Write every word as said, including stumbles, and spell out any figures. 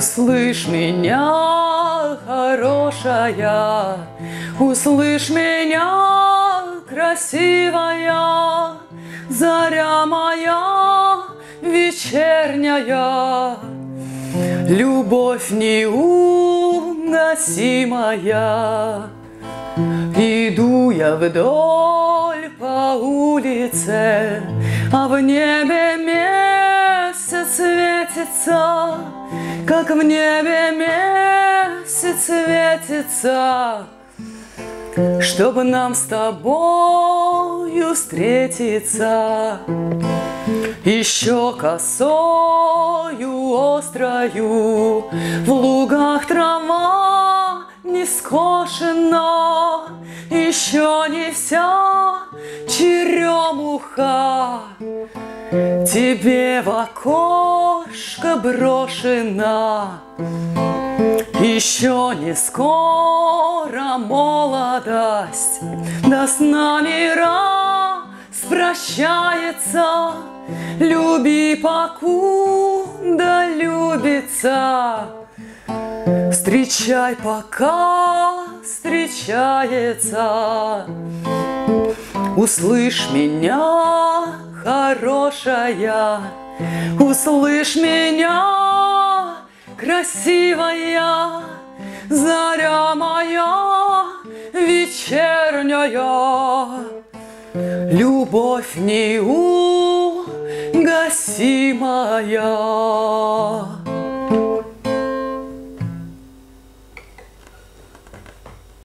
Услышь меня, хорошая, услышь меня, красивая, заря моя вечерняя, любовь неугасимая. Иду я вдоль по улице, а в небе месяц светится, как в небе месяц светится, чтобы нам с тобою встретиться. Еще косою острою в лугах трава не скошена, еще не вся черемуха тебе в окошко брошена. Еще не скоро молодость да с нами распрощается. Люби, покуда любится, встречай, пока встречается. Услышь меня, хорошая, услышь меня, красивая, заря моя вечерняя, любовь неугасимая.